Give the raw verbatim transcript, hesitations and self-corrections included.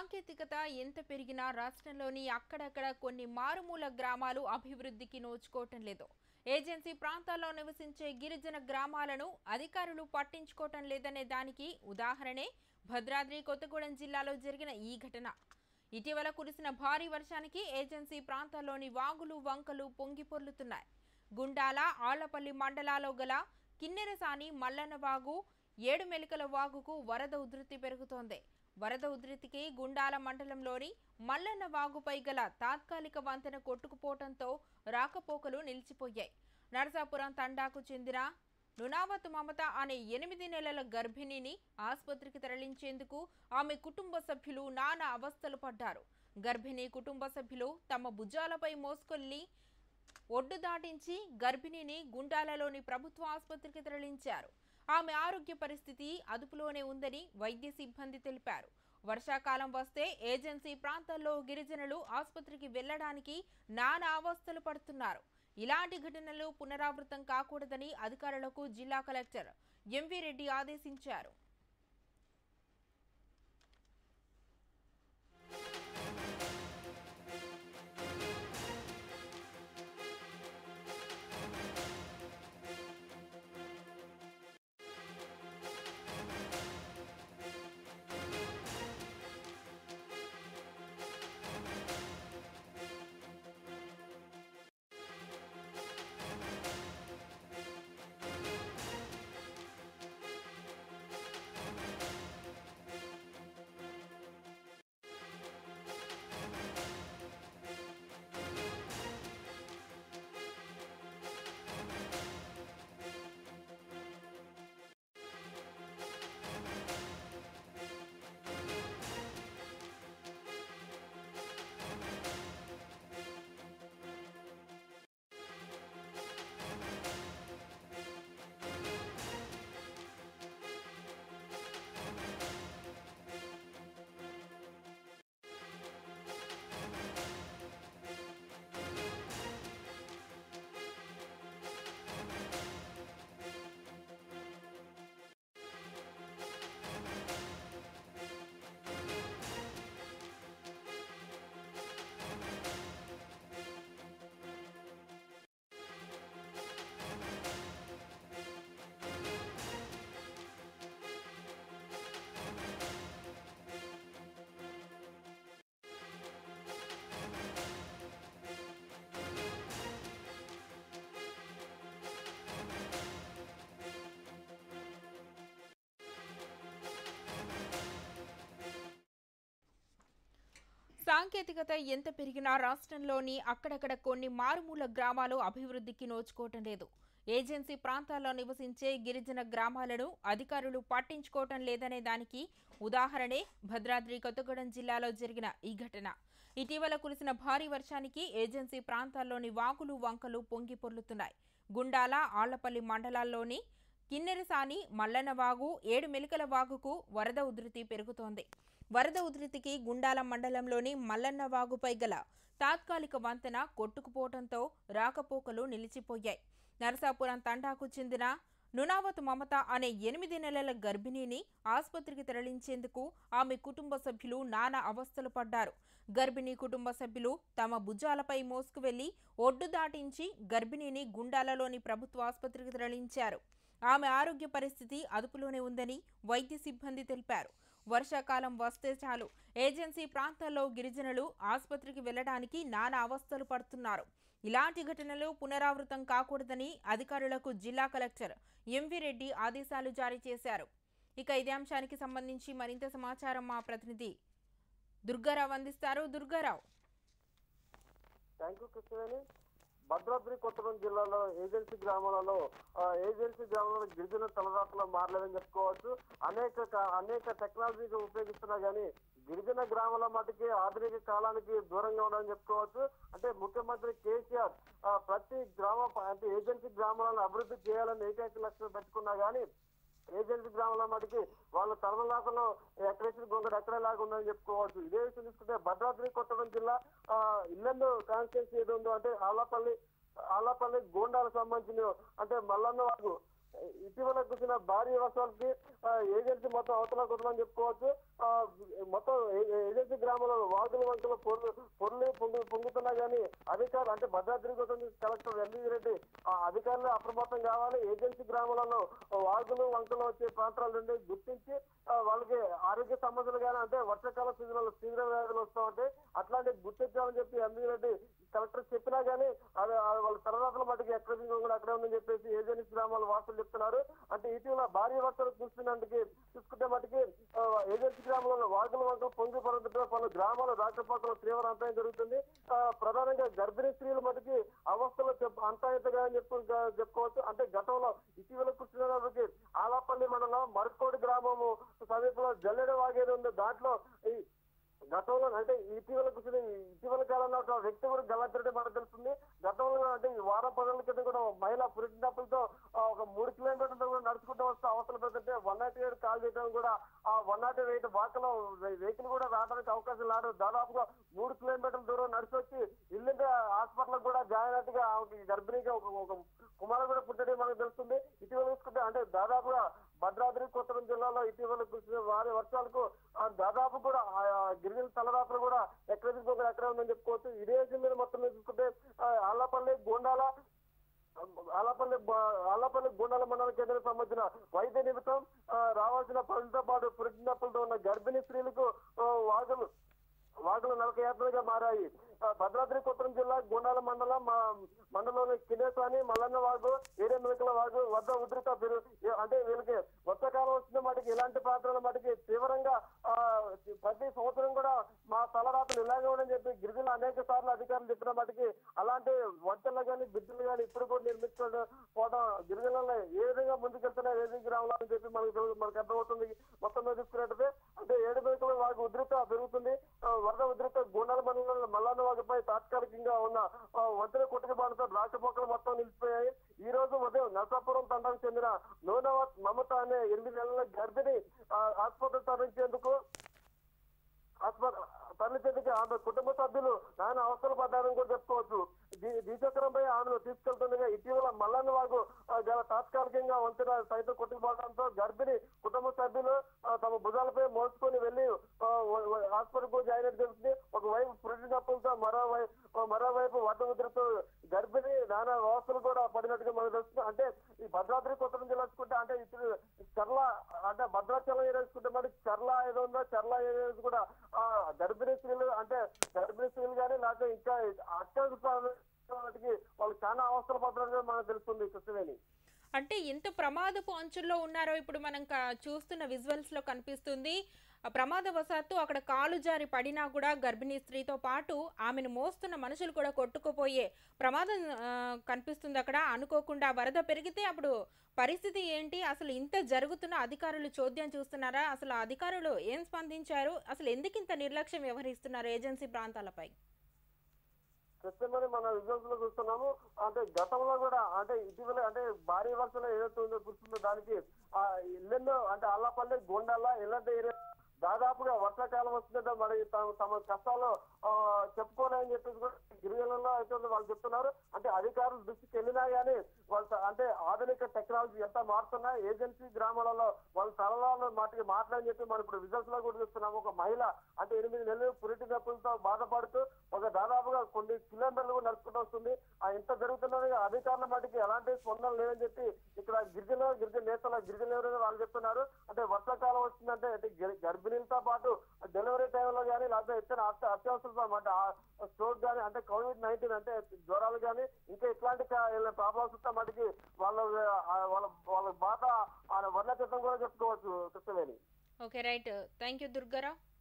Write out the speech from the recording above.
సాంకేతికత ఎంత పెరిగినా రాష్ట్రంలోని అక్కడక్కడ కొన్ని మారుమూల గ్రామాలు అభివృద్ధికి నోచుకోవటం లేదు. ఏజెన్సీ ప్రాంతాల్లో నివసించే గిరిజన గ్రామాలను అధికారులు పట్టించుకోవటం లేదనే దానికి ఉదాహరణే భద్రాద్రి కొత్తగూడెం జిల్లాలో జరిగిన ఈ ఘటన. ఇటీవల కురిసిన భారీ వర్షానికి ఏజెన్సీ ప్రాంతాల్లోని వాగులు వంకలు పొంగి పొర్లుతున్నాయి. గుండాల ఆళ్లపల్లి మండలాల్లో గల కిన్నెరసాని మల్లన్న వాగు, ఏడుమెలికల వాగుకు వరద ఉధృతి పెరుగుతోంది. వరద ఉధృతికి గుండాల మండలంలోని మల్లన్న వాగుపై గల తాత్కాలిక వంతెన కొట్టుకుపోవడంతో రాకపోకలు నిలిచిపోయాయి. నరసాపురం తండాకు చెందిన నునావత్ మమత అనే ఎనిమిది నెలల గర్భిణిని ఆసుపత్రికి తరలించేందుకు ఆమె కుటుంబ సభ్యులు నానా అవస్థలు పడ్డారు. గర్భిణి కుటుంబ సభ్యులు తమ భుజాలపై మోసుకెళ్లి ఒడ్డు దాటించి గర్భిణిని గుండాలలోని ప్రభుత్వ ఆసుపత్రికి తరలించారు. ఆమె ఆరోగ్య పరిస్థితి అదుపులోనే ఉందని వైద్య సిబ్బంది తెలిపారు. వర్షాకాలం వస్తే ఏజెన్సీ ప్రాంతాల్లో గిరిజనులు ఆసుపత్రికి వెళ్లడానికి నానా అవస్థలు పడుతున్నారు. ఇలాంటి ఘటనలు పునరావృతం కాకూడదని అధికారులకు జిల్లా కలెక్టర్ ఎంవి రెడ్డి ఆదేశించారు. సాంకేతికత ఎంత పెరిగినా రాష్ట్రంలోని అక్కడక్కడ కొన్ని మారుమూల గ్రామాలు అభివృద్ధికి నోచుకోవటం లేదు. ఏజెన్సీ ప్రాంతాల్లో నివసించే గిరిజన గ్రామాలను అధికారులు పట్టించుకోవటం లేదనే దానికి ఉదాహరణే భద్రాద్రి కొత్తగూడెం జిల్లాలో జరిగిన ఈ ఘటన. ఇటీవల కురిసిన భారీ వర్షానికి ఏజెన్సీ ప్రాంతాల్లోని వాగులు వంకలు పొంగి పొర్లుతున్నాయి. గుండాల ఆళ్లపల్లి మండలాల్లోని కిన్నెరసాని మల్లన్న వాగు, ఏడుమెలికల వాగుకు వరద ఉధృతి పెరుగుతోంది. వరద ఉధృతికి గుండాల మండలంలోని మల్లన్న వాగుపై గల తాత్కాలిక వంతెన కొట్టుకుపోవడంతో రాకపోకలు నిలిచిపోయాయి. నరసాపురం తండాకు చెందిన నునావత్ మమత అనే ఎనిమిది నెలల గర్భిణిని ఆసుపత్రికి తరలించేందుకు ఆమె కుటుంబ సభ్యులు నానా అవస్థలు పడ్డారు. గర్భిణీ కుటుంబ సభ్యులు తమ భుజాలపై మోసుకువెళ్లి ఒడ్డు దాటించి గర్భిణిని గుండాలలోని ప్రభుత్వ ఆసుపత్రికి తరలించారు. ఆమె ఆరోగ్య పరిస్థితి అదుపులోనే ఉందని వైద్య సిబ్బంది తెలిపారు. వర్షాకాలం వస్తే చాలు ఏజెన్సీ ప్రాంతాల్లో గిరిజనులు ఆసుపత్రికి వెళ్లడానికి నానా అవస్థలు పడుతున్నారు. ఇలాంటి ఘటనలు పునరావృతం కాకూడదని అధికారులకు జిల్లా కలెక్టర్ ఎంవి రెడ్డి ఆదేశాలు జారీ చేశారు. ఇక ఇదే అంశానికి సంబంధించి మరింత సమాచారం మా ప్రతినిధి దుర్గారావు అందిస్తారు. దుర్గారావు. భద్రాద్రి కొత్తగూడెం జిల్లాలో ఏజెన్సీ గ్రామాలలో ఏజెన్సీ గ్రామాలలో గిరిజన తలరాతలో మారలేదని చెప్పుకోవచ్చు. అనేక అనేక టెక్నాలజీకి ఉపయోగిస్తున్నా గానీ గిరిజన గ్రామాల మటుకి ఆధునిక కాలానికి దూరంగా ఉన్నారని చెప్పుకోవచ్చు. అంటే ముఖ్యమంత్రి కేసీఆర్ ప్రతి గ్రామ అంటే ఏజెన్సీ గ్రామాలను అభివృద్ధి చేయాలని ఏకైక లక్ష్యం పెట్టుకున్నా గానీ ఏజెన్సీ గ్రామాల మటుకి వాళ్ళ తరమలాకలో ఎక్కడేసిన గొంగడు ఎక్కడేలాగా ఉందని చెప్పుకోవచ్చు. ఇదే విషయం తీసుకుంటే భద్రాద్రి కొత్తగూడెం జిల్లా ఆ ఇల్లందు కాన్స్టిట్యూన్సీ ఏది ఉందో అంటే ఆలాపల్లి ఆలాపల్లి గోండాలకు సంబంధించిన అంటే మల్లన్న వాగు ఇటీవల కురిసిన భారీ వర్షాలకి ఏజెన్సీ మొత్తం అవతల కుదరని చెప్పుకోవచ్చు. ఆ, మొత్తం ఏ- ఏ- ఏజెన్సీ గ్రామంలో వాగులు వంకలు పొర్లు పొర్లు పొంగు పొంగుతున్నా కానీ అధికారులు అంటే భద్రాద్రి కొత్తగూడెం కలెక్టర్ ఎంవీ రెడ్డి ఆ అధికారులు అప్రమత్తం కావాలి. ఏజెన్సీ గ్రామాలలో వాగులు వంకలు వచ్చే ప్రాంతాల నుండి గుర్తించి ఆ, వాళ్ళకి ఆరోగ్య సమస్యలు కానీ అంటే వర్షాకాల సీజన్లో తీవ్ర వ్యాధులు వస్తూ ఉంటాయి, అట్లాంటివి గుర్తించాలని చెప్పి ఎంవీ రెడ్డి కలెక్టర్ చెప్పినా కానీ అది ఆ వాళ్ళ తరగతుల మటుకు ఎక్కడ కూడా అక్కడే ఉందని చెప్పేసి ఏజెన్సీ గ్రామాల వార్తలు చెప్తున్నారు. అంటే ఇటీవల భారీ వర్షాలు కురిసినందుకు చూసుకుంటే మటుకి ఆ, ఏజెన్సీ గ్రామంలో వాగులు వంకలు పొంగి పడుతుంటే పలు గ్రామాల రాకపోకలు తీవ్ర అంతరం జరుగుతుంది. ఆ, ప్రధానంగా గర్భిణీ స్త్రీలు మటుకి అవస్థలు చెప్ప అంతాయితగా అని చెప్పు చెప్పుకోవచ్చు. అంటే గతంలో ఇటీవల కురిసినప్పటికీ ఆలాపల్లి మండలం మరుకోడి గ్రామము సమీపంలో జల్లెడ వాగేది ఉంది. దాంట్లో ఈ గతంలో అంటే ఇటీవల కూర్చుని ఇటీవల కాలంలో ఒక వ్యక్తి కూడా గల్లంతరంటే మనకు తెలుస్తుంది. గతంలో అంటే ఈ వారం పనుల కింద కూడా మహిళ పురిటినప్పులతో ఒక మూడు కిలోమీటర్లు కూడా నడుచుకుంటూ వస్తే అవసరం పెడితే వన్ నాట్ ఎయిట్ కాల్ చేయడం కూడా ఆ వన్ నాట్ ఎయిట్ వాకలో వెహికల్ కూడా రావడానికి అవకాశం లేదు. దాదాపుగా మూడు కిలోమీటర్ల దూరం నడిచి వచ్చి ఇల్లు హాస్పిటల్ కూడా జాయిన్ అయినట్టుగా ఆమెకి గర్భిణీగా ఒక ఒక కుమారు కూడా పుట్టడం మనకు తెలుస్తుంది. ఇటీవల చూసుకుంటే అంటే దాదాపుగా భద్రాద్రి కొత్తగూడెం జిల్లాలో ఇటీవల కురిసిన భారీ వర్షాలకు ఆ దాదాపు కూడా ఆ గిరిజన తలరాత్రులు కూడా ఎక్కడ తీసుకోకుండా ఎక్కడ ఉందని చెప్పుకోవచ్చు. ఇదే మీద మొత్తం మీద చూసుకుంటే ఆలపల్లి గోండాల ఆలపల్లి ఆలపల్లి గోండాల మండల కేంద్రానికి సంబంధించిన వైద్య నిమిత్తం రావాల్సిన పనులతో పాటు పురిటినప్పులతో ఉన్న గర్భిణీ స్త్రీలకు వాగులు వాగులు నరకయాత్రలుగా మారాయి. భద్రాద్రి కొత్తగూడెం జిల్లా గోండాల మండలం మండలంలోని కినేసాని మల్లన్న వాగు ఏడే మిలకల వాగు వద్ద ఉధృత పెరు అంటే వీళ్ళకి వర్షాకాలం వచ్చిన మటుకి ఇలాంటి ప్రాంతాల మటుకి తీవ్రంగా ఆ ప్రతి సంవత్సరం కూడా మా తలరాతలు ఇలాగే ఉండని చెప్పి గిరిజనులు అనేక సార్లు అధికారులు చెప్పిన మటుకి అలాంటి వంటలు కానీ బిడ్డలు కానీ ఇప్పుడు కూడా నిర్మించుకోవడం గిరిజనులను ఏ విధంగా ముందుకెళ్తున్నా ఏది గ్రామంలో అని చెప్పి మనకు మనకు అర్థమవుతుంది. మొత్తం మీద తీసుకున్నట్టు అంటే ఏడు మిలకల వాగు ఉధృత పెరుగుతుంది. వరద ఉధృత గోండాల మండలంలో మల్లన్న వాగుపై తాత్కాలికంగా ఉన్న వంతెన కొట్టుకుబాటుతో రాకపోకలు మొత్తం నిలిచిపోయాయి. ఈ రోజు ఉదయం నరసాపురం తండాకు చెందిన నూనవత్ మమత అనే ఎనిమిది నెలల గర్భిణి ఆసుపత్రి తరలించేందుకు ఆసుపత్రి తరలించేందుకు ఆమె కుటుంబ సభ్యులు నాయన అవసరం పడ్డారని కూడా చెప్పుకోవచ్చు. ద్విచక్రంపై ఆమెను తీసుకెళ్తుండగా ఇటీవల మల్లన్న వాగు గల తాత్కాలికంగా వంతెన సైతం కొట్టుకుపోవడంతో గర్భిణి కుటుంబ సభ్యులు తమ భుజాలపై మోసుకొని వెళ్లి హాస్పిటల్ జాయిన్ అయితే తెలుస్తుంది. ఒకవైపు పురిటి నప్పులతో మరోవైపు మరోవైపు వడ్డ ఉధృతో గర్భిణి నానా వ్యవస్థలు కూడా పడినట్టుగా మనకు తెలుస్తుంది. అంటే ఈ భద్రాద్రి కొత్తగూడెం జిల్లా చూసుకుంటే అంటే ఇప్పుడు చర్ల అంటే భద్రాచలం ఏరియా చూసుకుంటే మరి చర్ల ఏదో ఉందో చర్ల ఏరియా కూడా ఆ గర్భిణీ స్త్రీలు అంటే గర్భిణీ స్త్రీలు కానీ లేకపోతే ఇంకా అత్యవసర వాళ్ళు చాలా అవసరం పడుతున్నట్టుగా మనకు తెలుస్తుంది. కృష్ణవేణి అంటే ఎంత ప్రమాదపు అంచుల్లో ఉన్నారో ఇప్పుడు మనం చూస్తున్న విజువల్స్ లో కనిపిస్తుంది. ప్రమాదవశాత్తు అక్కడ కాలు జారి పడినా కూడా గర్భిణీ స్త్రీతో పాటు ఆమెను మోస్తున్న మనుషులు కూడా కొట్టుకుపోయే ప్రమాదం కనిపిస్తుంది. అక్కడ అనుకోకుండా వరద పెరిగితే అప్పుడు పరిస్థితి ఏంటి? అసలు ఇంత జరుగుతున్న అధికారులు చోద్యం చూస్తున్నారా? అసలు అధికారులు ఏం స్పందించారు? అసలు ఎందుకు ఇంత నిర్లక్ష్యం వ్యవహరిస్తున్నారు ఏజెన్సీ ప్రాంతాలపై? ప్రస్తుతం మన రిజల్ట్స్ లో చూస్తున్నాము. అంటే గతంలో కూడా అంటే ఇటీవల అంటే భారీ వర్షాలు ఏదైతే ఉందో కురుస్తుందో దానికి ఆ ఇల్లెన్నో అంటే అల్లపల్లి గోండాల ఇలాంటి ఏరియా దాదాపుగా వర్షాకాలం వస్తుందంటే మరి తమ కష్టాలు చెప్పుకోలేని చెప్పేసి కూడా గిరిజనుల్లో అయితే వాళ్ళు చెప్తున్నారు. అంటే అధికారులు దృష్టికి వెళ్ళినా కానీ వాళ్ళ అంటే ఆధునిక టెక్నాలజీ ఎంత మారుతున్నా ఏజెన్సీ గ్రామాలలో వాళ్ళ సరళాలను మాటకి మాట్లాడని చెప్పి మనం ఇప్పుడు రిజల్ట్స్ లో కూడా చూస్తున్నాము. ఒక మహిళ అంటే ఎనిమిది నెలలు పురిటి నొప్పులతో బాధపడుతూ ఒక దాదాపుగా కొన్ని కిలోమీటర్లు కూడా నడుచుకుంటూ వస్తుంది. ఆ ఇంత జరుగుతున్నది అధికారుల మటుకి ఎలాంటి స్పందన లేదని చెప్పి ఇక్కడ గిరిజన గిరిజన నేతల గిరిజన ఎవరైనా వాళ్ళు చెప్తున్నారు. అంటే వర్షాకాలం వచ్చిందంటే అంటే గర్భిణీలతో పాటు డెలివరీ టైంలో కానీ లేకపోతే ఇతర అత్యవసరం అంటే స్ట్రోక్ కానీ అంటే కోవిడ్ నైన్టీన్ అంటే జ్వరాలు కానీ ఇంకా ఇట్లాంటి ప్రాబ్లమ్స్ వస్తే మటుకి వాళ్ళ వాళ్ళ వాళ్ళ బాధ వర్ణచిత్రం కూడా చెప్పుకోవచ్చు. Krishnaveni. Okay right, thank you Durgarao.